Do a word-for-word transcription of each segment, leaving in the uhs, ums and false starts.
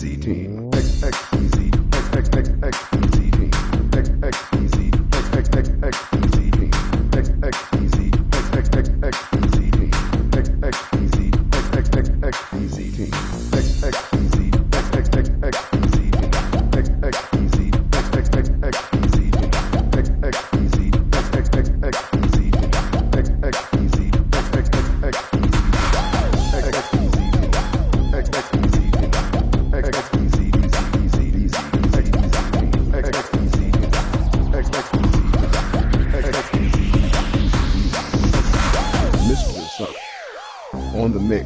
XPZ team. X X P Z. X X X X P Z team. X X P Z. X X X X P Z team. X X P Z. X X X X P Z team. X X P Z. X X X X P Z team. X X P Z. X X X X P Z team. X X P Z. X X X X P Z team. X X P Z. X X X X P Z team. X X P Z. X X X X P Z team. X X P Z. X X P Z. X X P Z. X X P Z. X X P Z. X X P Z. Mistress on the mix.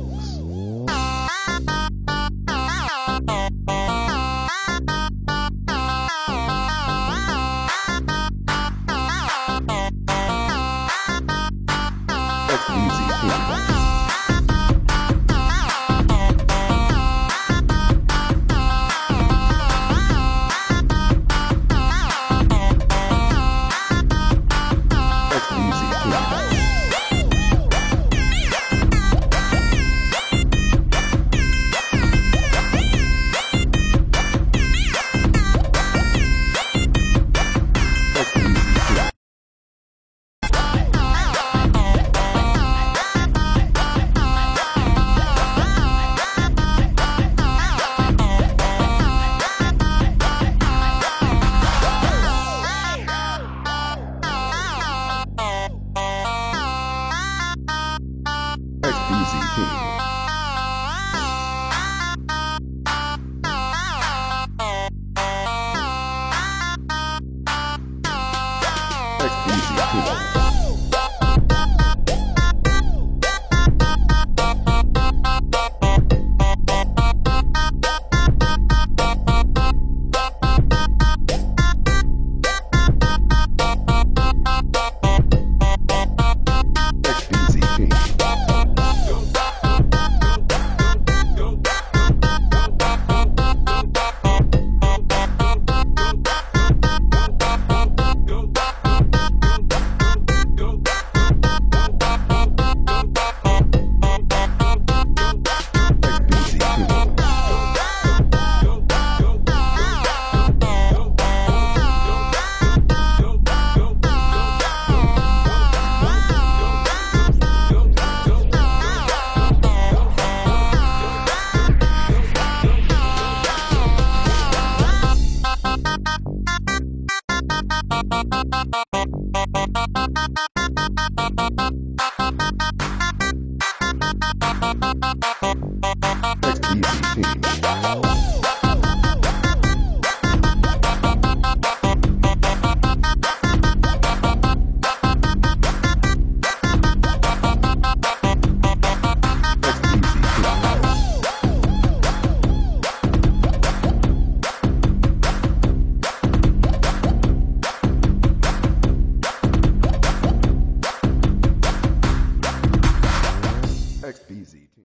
X P Z team.